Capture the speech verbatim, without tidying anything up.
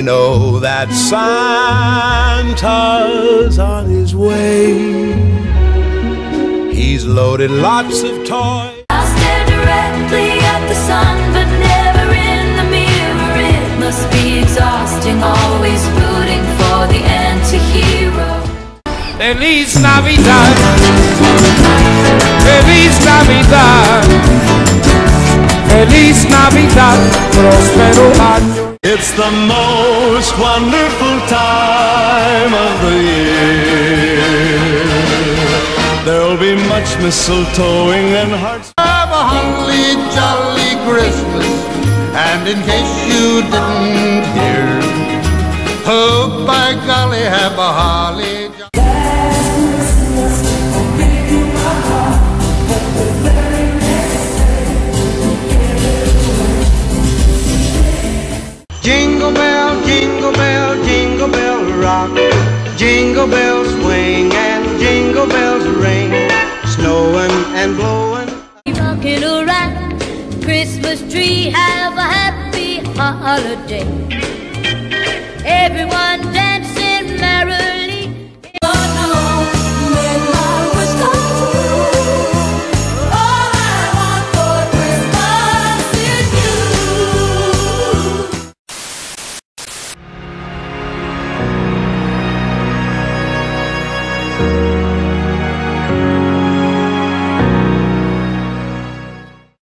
they know that Santa's on his way. He's loaded lots of toys. I'll stare directly at the sun, but never in the mirror. It must be exhausting, always rooting for the anti-hero. Feliz Navidad, Feliz Navidad, Feliz Navidad, próspero año. It's the most wonderful time of the year. There'll be much mistletoeing and hearts. Have a holly jolly Christmas, and in case you didn't hear, oh by golly, have a holly jolly. Jingle bell, jingle bell, jingle bell rock. Jingle bells swing and jingle bells ring. Snowing and blowing. Rocking around Christmas tree, have a happy holiday. Everyone